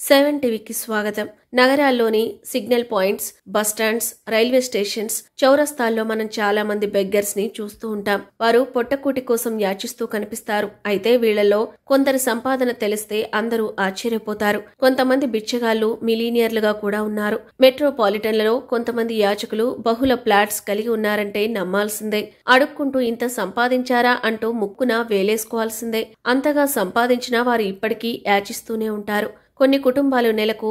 SevenTVకి స్వాగతం. నగరాల్లోని signal points, bus stands, railway stations, చౌరస్తాల్లో మనం చాలా మంది బెగ్గర్స్ ని చూస్తూ ఉంటాం. వారు పొట్టకూటి కోసం యాచిస్తూ కనిపిస్తారు. అయితే వీళ్లలో కొందరి సంపాదన తెలిస్తే అందరూ ఆశ్చర్యపోతారు. కొంతమంది బిచ్చగాళ్లు మిలీనియర్లుగా కూడా ఉన్నారు. మెట్రోపాలిటన్లలో కొంతమంది యాచకులు బహుళ ఫ్లాట్స్ కలిగి ఉన్నారంటే నమ్మాల్సిందే. అడుక్కుంటూ ఇంత సంపాదించారా అంటూ ముక్కున వేలేసుకోవాల్సిందే. అంతగా సంపాదించినా వారు ఇప్పటికీ యాచిస్తూనే ఉంటారు. కొన్ని కుటుంబాలు నెలకు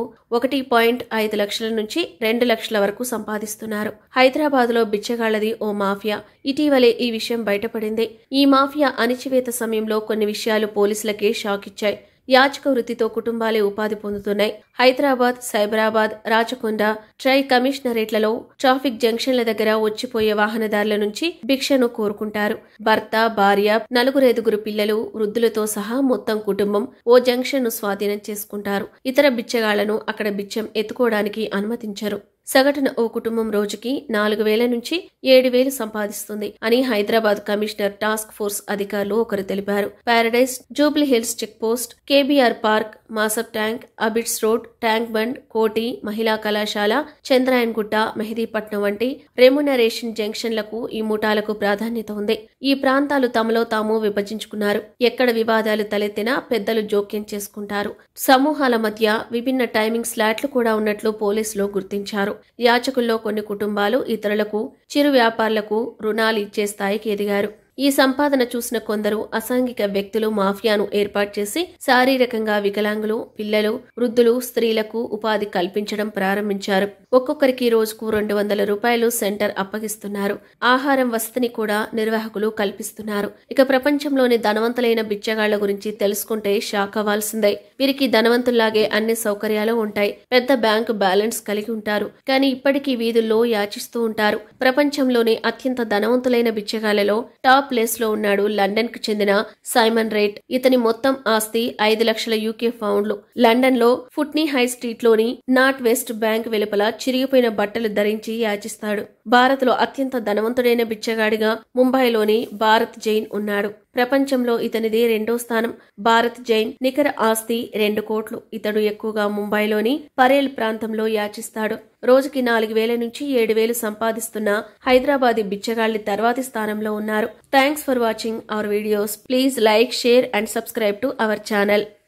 1.5 లక్షల నుంచి 2 లక్షల వరకు సంపాదిస్తున్నారు. హైదరాబాద్లో బిచ్చగాళ్లది ఓ మాఫియా. ఇటీవలే ఈ విషయం బయటపడింది. ఈ మాఫియా అణిచివేత సమయంలో కొన్ని విషయాలు పోలీసులకే షాక్ ఇచ్చాయి. యాచక వృత్తితో కుటుంబాలే ఉపాధి పొందుతున్నాయి. హైదరాబాద్, సైబరాబాద్, రాచకొండ, ట్రై కమిషనరేట్లలో ట్రాఫిక్ జంక్షన్ల దగ్గర వచ్చిపోయే వాహనదారుల నుంచి భిక్షను కోరుకుంటారు. భర్త, భార్య, 4-5 పిల్లలు, వృద్ధులతో సహా మొత్తం కుటుంబం ఓ జంక్షన్ ను స్వాధీనం చేసుకుంటారు. ఇతర బిచ్చగాళ్లను అక్కడ బిచ్చం ఎత్తుకోవడానికి అనుమతించరు. సగటున ఓ కుటుంబం రోజుకి 4,000 నుంచి 7,000 సంపాదిస్తుంది అని హైదరాబాద్ కమిషనర్ టాస్క్ ఫోర్స్ అధికారులు ఒకరు తెలిపారు. Paradise, Jubilee Hills check post, KBR park, Masab tank, Abids road, Tank Bund, Koti, మహిళా కళాశాల, చంద్రాయన్ గుట్ట, మెహదీపట్నం వంటి రెమ్యునరేషన్ జంక్షన్లకు ఈ ముఠాలకు ప్రాధాన్యత ఉంది. ఈ ప్రాంతాలు తమలో తాము విభజించుకున్నారు. ఎక్కడ వివాదాలు తలెత్తినా పెద్దలు జోక్యం చేసుకుంటారు. సమూహాల మధ్య విభిన్న టైమింగ్ స్లాట్లు కూడా ఉన్నట్లు పోలీసులు గుర్తించారు. యాచకుల్లో కొన్ని కుటుంబాలు ఇతరులకు, చిరు వ్యాపారులకు రుణాలు ఇచ్చే స్థాయికి ఎదిగారు. ఈ సంపాదన చూసిన కొందరు అసాంఘిక వ్యక్తులు మాఫియాను ఏర్పాటు చేసి శారీరకంగా వికలాంగులు, పిల్లలు, వృద్ధులు, స్త్రీలకు ఉపాధి కల్పించడం ప్రారంభించారు. ఒక్కొక్కరికి రోజుకు 200 రూపాయలు సెంటర్ అప్పగిస్తున్నారు. ఆహారం, వసతిని కూడా నిర్వాహకులు కల్పిస్తున్నారు. ఇక ప్రపంచంలోని ధనవంతులైన బిచ్చగాళ్ల గురించి తెలుసుకుంటే షాక్ అవ్వాల్సిందే. వీరికి ధనవంతుల్లాగే అన్ని సౌకర్యాలు ఉంటాయి. పెద్ద బ్యాంకు బ్యాలెన్స్ కలిగి ఉంటారు. కానీ ఇప్పటికీ వీధుల్లో యాచిస్తూ ఉంటారు. ప్రపంచంలోని అత్యంత ధనవంతులైన బిచ్చగాళ్లలో టాప్ ప్లేస్ లో ఉన్నాడు లండన్ కు చెందిన సైమన్ రేట్. ఇతని మొత్తం ఆస్తి 5 లక్షల UK పౌండ్లు. లండన్ లో ఫుట్నీ హై స్ట్రీట్ లోని నార్త్ వెస్ట్ బ్యాంక్ వెలుపల చిరిగిపోయిన బట్టలు ధరించి యాచిస్తాడు. భారత్ లో అత్యంత ధనవంతుడైన బిచ్చగాడిగా ముంబైలోని భారత్ జైన్ ఉన్నాడు. ప్రపంచంలో ఇతనిది 2వ స్థానం. భారత్ జైన్ నికర ఆస్తి 2 కోట్లు. ఇతడు ఎక్కువగా ముంబైలోని పరేల్ ప్రాంతంలో యాచిస్తాడు. రోజుకి 4,000 నుంచి 7,000 సంపాదిస్తున్న హైదరాబాదీ బిచ్చగాళ్లు తర్వాతి స్థానంలో ఉన్నారు. Thanks for watching our videos. Please like, share and subscribe to our channel.